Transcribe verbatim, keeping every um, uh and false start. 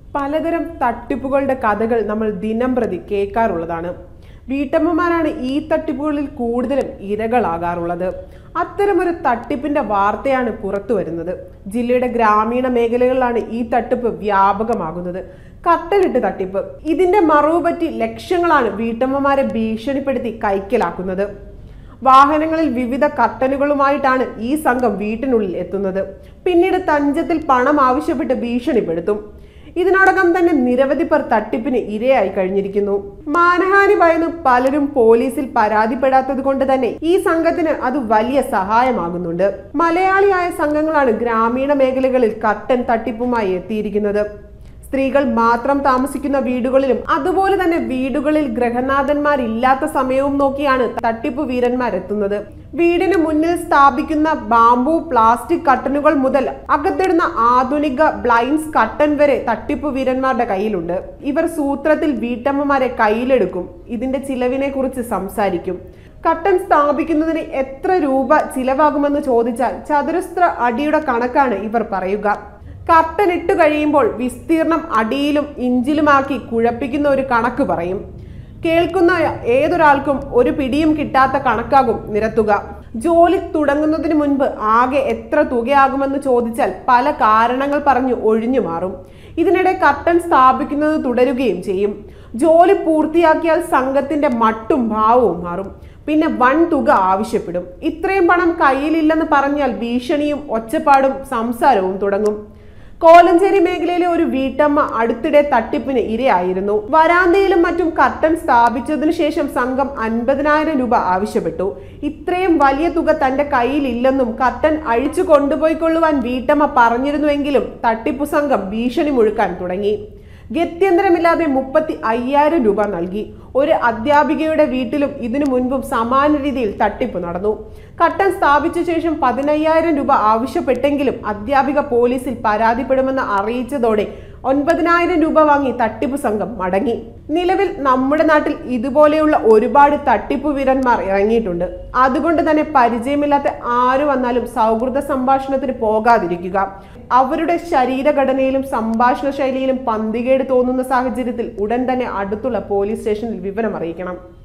പലതരം തട്ടിപ്പുകളുടെ കഥകൾ നമ്മൾ ദിനം പ്രതി കേൾക്കാറുള്ളതാണ്. വീട്ടമ്മമാരാണ് ഈ തട്ടിപ്പുകളിൽ കൂടുതലും ഇരകളാകാറുള്ളത്. അത്തരമൊരു തട്ടിപ്പിന്റെ വാർത്തയാണ് പുറത്തു വരുന്നത്. ജില്ലയുടെ ഗ്രാമീണ മേഖലകളിലാണ് ഈ തട്ടിപ്പ് വ്യാപകമാകുന്നത്. കട്ടലിട്ട് തട്ടിപ്പ്. ഇതിന്റെ മറവ് പറ്റി ലക്ഷങ്ങളാണ് വീട്ടമ്മമാരെ ഭീഷണിപ്പെടുത്തി കൈക്കലാക്കുന്നത്. വാഹനങ്ങളിൽ വിവിധ കട്ടനുകളുമായിട്ടാണ് ഈ സംഘം വീട്ടിനുള്ളിൽ എത്തുന്നത്. പിന്നീട് തഞ്ചത്തിൽ പണം ആവശ്യപ്പെട്ട് ഭീഷണിപ്പെടുത്തും. ഇതിനോടകം തന്നെ നിരവധി പേർ തട്ടിപ്പിന് ഇരയായി കഴിഞ്ഞിരിക്കുന്നു. മാനഹാനി ഭയന്ന് പലരും പോലീസിൽ പരാതിപ്പെടാത്തത് കൊണ്ട് തന്നെ ഈ സംഘത്തിന് അത് വലിയ സഹായമാകുന്നുണ്ട്. മലയാളിയായ സംഘങ്ങളാണ് ഗ്രാമീണ മേഖലകളിൽ കട്ടൻ തട്ടിപ്പുമായി എത്തിയിരിക്കുന്നത്. സ്ത്രീകൾ മാത്രം താമസിക്കുന്ന വീടുകളിലും അതുപോലെ തന്നെ വീടുകളിൽ ഗൃഹനാഥന്മാരില്ലാത്ത സമയവും നോക്കിയാണ് തട്ടിപ്പ് വീരന്മാരെത്തുന്നത്. വീടിന് മുന്നിൽ സ്ഥാപിക്കുന്ന ബാംബു പ്ലാസ്റ്റിക് കട്ടനുകൾ മുതൽ അകത്തിടുന്ന ആധുനിക ബ്ലൈൻഡ്സ് കട്ടൻ വരെ തട്ടിപ്പ് വീരന്മാരുടെ കയ്യിലുണ്ട്. ഇവർ സൂത്രത്തിൽ വീട്ടമ്മമാരെ കയ്യിലെടുക്കും. ഇതിന്റെ ചിലവിനെ കുറിച്ച് സംസാരിക്കും. കട്ടൻ സ്ഥാപിക്കുന്നതിന് എത്ര രൂപ ചിലവാകുമെന്ന് ചോദിച്ചാൽ ചതുരശ്ര അടിയുടെ കണക്കാണ് ഇവർ പറയുക. കർട്ടൻ ഇട്ട് കഴിയുമ്പോൾ വിസ്തീർണം അടിയിലും ഇഞ്ചിലുമാക്കി കുഴപ്പിക്കുന്ന ഒരു കണക്ക് പറയും. കേൾക്കുന്ന ഏതൊരാൾക്കും ഒരു പിടിയും കിട്ടാത്ത കണക്കാകും നിരത്തുക. ജോലി തുടങ്ങുന്നതിന് മുൻപ് ആകെ എത്ര തുകയാകുമെന്ന് ചോദിച്ചാൽ പല കാരണങ്ങൾ പറഞ്ഞു ഒഴിഞ്ഞു മാറും. ഇതിനിടെ കർട്ടൻ സ്ഥാപിക്കുന്നത് തുടരുകയും ചെയ്യും. ജോലി പൂർത്തിയാക്കിയാൽ സംഘത്തിന്റെ മട്ടും ഭാവവും മാറും. പിന്നെ വൻ തുക ആവശ്യപ്പെടും. ഇത്രയും പണം കയ്യിലില്ലെന്ന് പറഞ്ഞാൽ ഭീഷണിയും ഒച്ചപ്പാടും സംസാരവും തുടങ്ങും. കോലഞ്ചേരി മേഖലയിലെ ഒരു വീട്ടമ്മ അടുത്തിടെ തട്ടിപ്പിന് ഇരയായിരുന്നു. വരാന്തയിലും മറ്റും കർട്ടൻ സ്ഥാപിച്ചതിനു ശേഷം സംഘം അൻപതിനായിരം രൂപ ആവശ്യപ്പെട്ടു. ഇത്രയും വലിയ തുക തന്റെ കയ്യിലില്ലെന്നും കർട്ടൻ അഴിച്ചു കൊണ്ടുപോയിക്കൊള്ളുവാൻ വീട്ടമ്മ പറഞ്ഞിരുന്നുവെങ്കിലും തട്ടിപ്പു സംഘം ഭീഷണി മുഴുക്കാൻ തുടങ്ങി. ഗത്യന്തരമില്ലാതെ മുപ്പത്തി അയ്യായിരം രൂപ നൽകി. ഒരു അധ്യാപികയുടെ വീട്ടിലും ഇതിനു മുൻപും സമാന രീതിയിൽ തട്ടിപ്പ് നടന്നു. കട്ടൻ സ്ഥാപിച്ച ശേഷം പതിനയ്യായിരം രൂപ ആവശ്യപ്പെട്ടെങ്കിലും അധ്യാപിക പോലീസിൽ പരാതിപ്പെടുമെന്ന് അറിയിച്ചതോടെ ഒൻപതിനായിരം രൂപ വാങ്ങി തട്ടിപ്പ് സംഘം മടങ്ങി. നിലവിൽ നമ്മുടെ നാട്ടിൽ ഇതുപോലെയുള്ള ഒരുപാട് തട്ടിപ്പ് വീരന്മാർ ഇറങ്ങിയിട്ടുണ്ട്. അതുകൊണ്ട് തന്നെ പരിചയമില്ലാത്ത ആര് വന്നാലും സൗഹൃദ സംഭാഷണത്തിന് പോകാതിരിക്കുക. അവരുടെ ശരീരഘടനയിലും സംഭാഷണ ശൈലിയിലും പന്തികേട് തോന്നുന്ന സാഹചര്യത്തിൽ ഉടൻ തന്നെ അടുത്തുള്ള പോലീസ് സ്റ്റേഷനിൽ വിവരം അറിയിക്കണം.